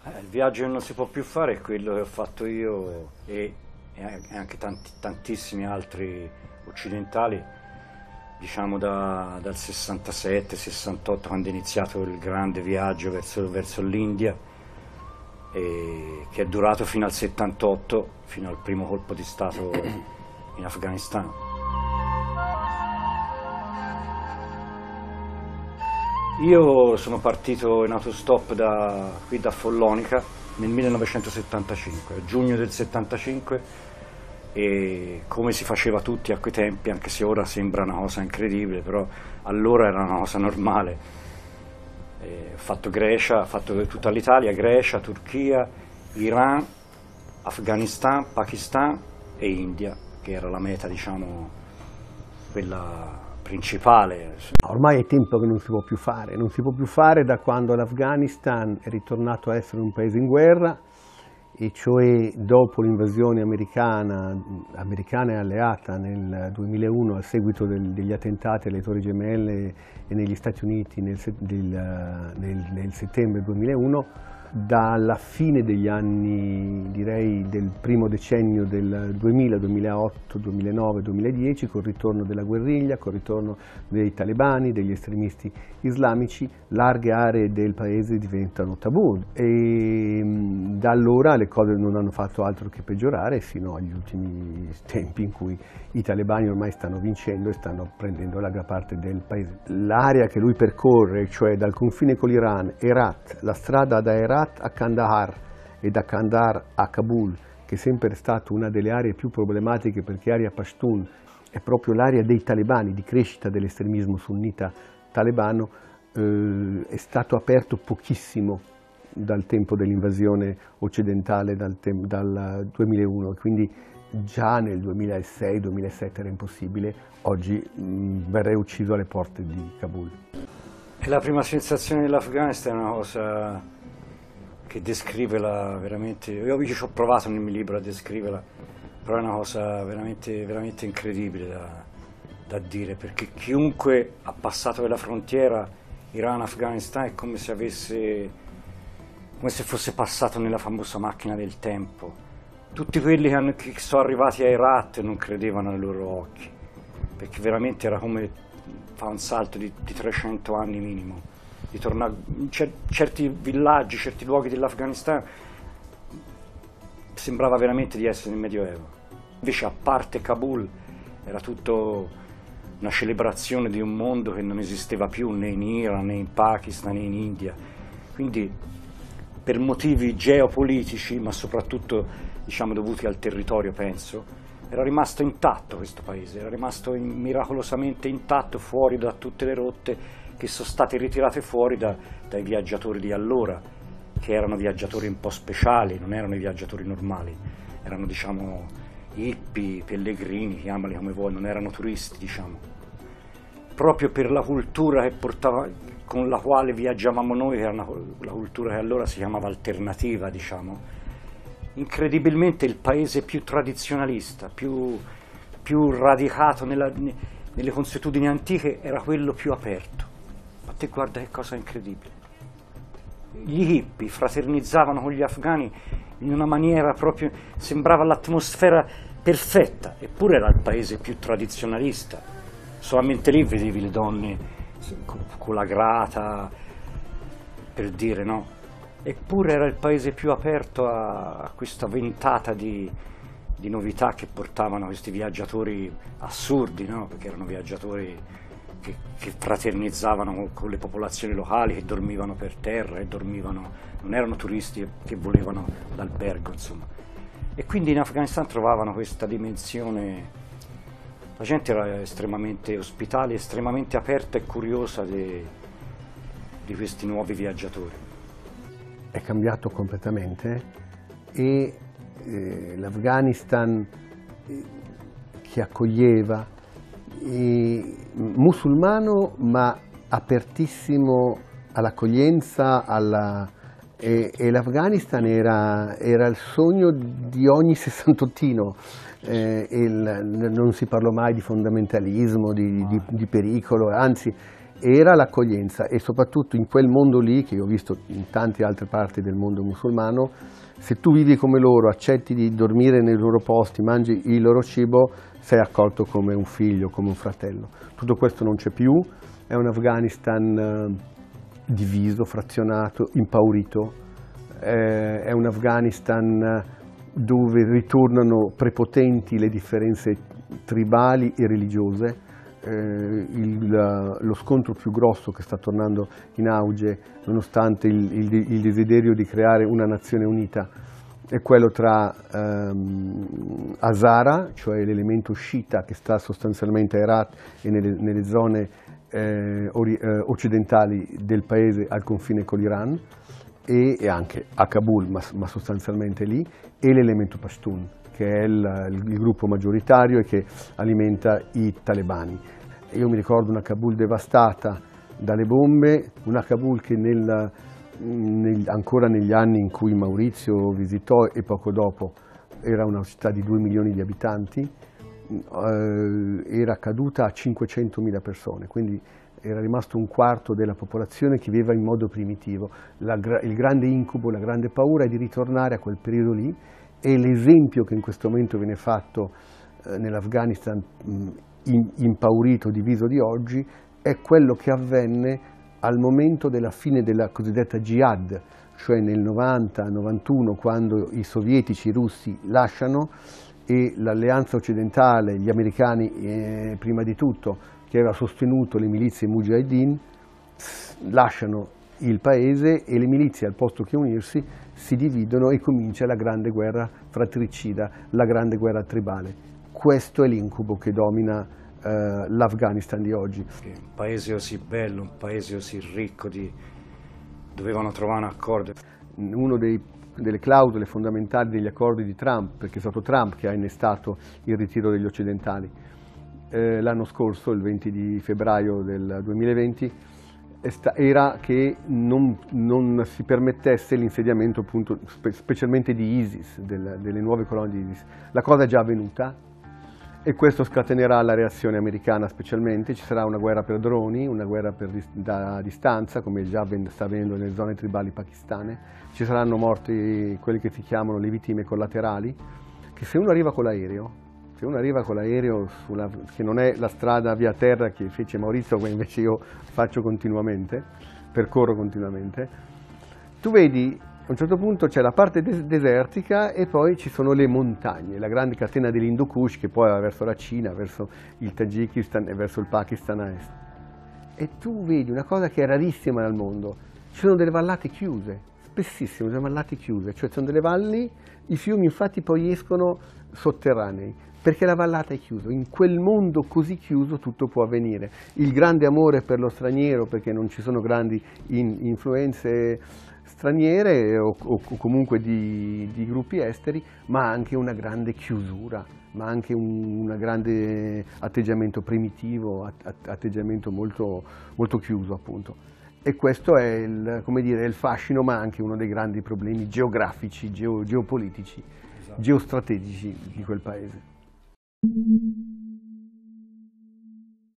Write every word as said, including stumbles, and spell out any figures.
Eh, il viaggio che non si può più fare è quello che ho fatto io e, e anche tanti, tantissimi altri occidentali, diciamo da- dal sessantasette sessantotto, quando è iniziato il grande viaggio verso, verso l'India, e che è durato fino al settantotto, fino al primo colpo di Stato in Afghanistan. Io sono partito in autostop da qui da Follonica nel millenovecentosettantacinque, a giugno del settantacinque, e come si faceva tutti a quei tempi, anche se ora sembra una cosa incredibile, però allora era una cosa normale. Eh, ho fatto Grecia, ho fatto tutta l'Italia, Grecia, Turchia, Iran, Afghanistan, Pakistan e India, che era la meta, diciamo, quella principale. Ormai è tempo che non si può più fare, non si può più fare da quando l'Afghanistan è ritornato a essere un paese in guerra, e cioè dopo l'invasione americana, americana e alleata nel duemilauno a seguito del, degli attentati alle Torri Gemelle e negli Stati Uniti nel, del, nel, nel settembre duemilauno. Dalla fine degli anni, direi del primo decennio del duemila, duemilaotto, duemilanove, duemiladieci, col ritorno della guerriglia, col ritorno dei talebani, degli estremisti islamici, larghe aree del paese diventano tabù, e da allora le cose non hanno fatto altro che peggiorare sino agli ultimi tempi in cui i talebani ormai stanno vincendo e stanno prendendo la gran parte del paese. L'area che lui percorre, cioè dal confine con l'Iran, Herat, la strada da Herat a Kandahar e da Kandahar a Kabul, che è sempre stata una delle aree più problematiche perché area Pashtun è proprio l'area dei talebani, di crescita dell'estremismo sunnita talebano, eh, è stato aperto pochissimo dal tempo dell'invasione occidentale, dal, dal duemilauno, quindi già nel duemilasei duemilasette era impossibile. Oggi mh, verrei ucciso alle porte di Kabul. E la prima sensazione dell'Afghanistan è una cosa che descriverla veramente, io ci ho provato nel mio libro a descriverla, però è una cosa veramente, veramente incredibile da, da dire, perché chiunque ha passato quella frontiera Iran-Afghanistan è come se avesse, come se fosse passato nella famosa macchina del tempo. Tutti quelli che, hanno, che sono arrivati a Herat non credevano ai loro occhi, perché veramente era come fare un salto di, di trecento anni minimo, di tornare in cer certi villaggi, certi luoghi dell'Afghanistan, sembrava veramente di essere nel Medioevo. Invece, a parte Kabul, era tutto una celebrazione di un mondo che non esisteva più né in Iran, né in Pakistan, né in India. Quindi, per motivi geopolitici, ma soprattutto, diciamo, dovuti al territorio, penso, era rimasto intatto questo paese, era rimasto in, miracolosamente intatto, fuori da tutte le rotte che sono state ritirate fuori da, dai viaggiatori di allora, che erano viaggiatori un po' speciali, non erano i viaggiatori normali, erano, diciamo, hippie, pellegrini, chiamali come vuoi, non erano turisti, diciamo. Proprio per la cultura che portava, con la quale viaggiavamo noi, che era una, la cultura che allora si chiamava alternativa, diciamo. Incredibilmente il paese più tradizionalista, più, più radicato nella, nelle consuetudini antiche, era quello più aperto. Ma te guarda che cosa incredibile. Gli hippie fraternizzavano con gli afghani in una maniera proprio, sembrava l'atmosfera perfetta, eppure era il paese più tradizionalista. Solamente lì vedevi le donne con la grata, per dire, no? Eppure era il paese più aperto a, a questa ventata di, di novità che portavano questi viaggiatori assurdi, no? Perché erano viaggiatori che, che fraternizzavano con, con le popolazioni locali, che dormivano per terra, e dormivano, non erano turisti che volevano l'albergo, insomma. E quindi in Afghanistan trovavano questa dimensione, la gente era estremamente ospitale, estremamente aperta e curiosa di, di questi nuovi viaggiatori. È cambiato completamente, e eh, l'Afghanistan eh, che accoglieva, eh, musulmano ma apertissimo all'accoglienza, alla, e, e l'Afghanistan era, era il sogno di ogni sessantottino. Eh, il, non si parlò mai di fondamentalismo, di, di, di pericolo, anzi era l'accoglienza, e soprattutto in quel mondo lì, che io ho visto in tante altre parti del mondo musulmano, se tu vivi come loro, accetti di dormire nei loro posti, mangi il loro cibo, sei accolto come un figlio, come un fratello. Tutto questo non c'è più, è un Afghanistan eh, diviso, frazionato, impaurito, eh, è un Afghanistan dove ritornano prepotenti le differenze tribali e religiose. Eh, il, lo scontro più grosso che sta tornando in auge, nonostante il, il, il desiderio di creare una nazione unita, è quello tra ehm, Hazara, cioè l'elemento sciita che sta sostanzialmente a Herat e nelle, nelle zone eh, ori, eh, occidentali del paese al confine con l'Iran, e, e anche a Kabul, ma, ma sostanzialmente lì, e l'elemento Pashtun, che è il, il gruppo maggioritario e che alimenta i talebani. Io mi ricordo una Kabul devastata dalle bombe, una Kabul che nel, nel, ancora negli anni in cui Maurizio visitò e poco dopo era una città di due milioni di abitanti, eh, era caduta a cinquecentomila persone, quindi era rimasto un quarto della popolazione che viveva in modo primitivo. La, il grande incubo, la grande paura è di ritornare a quel periodo lì, e l'esempio che in questo momento viene fatto eh, nell'Afghanistan in, impaurito, diviso di oggi, è quello che avvenne al momento della fine della cosiddetta jihad, cioè nel novanta novantuno, quando i sovietici i russi lasciano e l'alleanza occidentale, gli americani eh, prima di tutto, che aveva sostenuto le milizie mujahideen, lasciano il paese, e le milizie, al posto che unirsi, si dividono e comincia la grande guerra fratricida, la grande guerra tribale. Questo è l'incubo che domina eh, l'Afghanistan di oggi. Un paese così bello, un paese così ricco, di... dovevano trovare un accordo. Uno dei, delle clausole fondamentali degli accordi di Trump, perché è stato Trump che ha innestato il ritiro degli occidentali, eh, l'anno scorso, il venti di febbraio del duemilaventi, era che non, non si permettesse l'insediamento appunto spe, specialmente di ISIS, del, delle nuove colonie di ISIS. La cosa è già avvenuta e questo scatenerà la reazione americana specialmente. Ci sarà una guerra per droni, una guerra per, da distanza, come già sta avvenendo nelle zone tribali pakistane. Ci saranno morti, quelli che si chiamano le vittime collaterali, che se uno arriva con l'aereo, se uno arriva con l'aereo, che non è la strada via terra che fece Maurizio, come invece io faccio continuamente, percorro continuamente, tu vedi a un certo punto c'è la parte des desertica e poi ci sono le montagne, la grande catena dell'Hindu Kush che poi va verso la Cina, verso il Tagikistan e verso il Pakistan a est. E tu vedi una cosa che è rarissima nel mondo, ci sono delle vallate chiuse, spessissime, delle vallate chiuse, cioè sono delle valli, i fiumi infatti poi escono sotterranei, perché la vallata è chiusa. In quel mondo così chiuso tutto può avvenire. Il grande amore per lo straniero, perché non ci sono grandi in influenze straniere o, o comunque di, di gruppi esteri, ma anche una grande chiusura, ma anche un una grande atteggiamento primitivo, att atteggiamento molto, molto chiuso appunto. E questo è il, come dire, il fascino, ma anche uno dei grandi problemi geografici, geo, geopolitici, esatto, geostrategici di quel paese.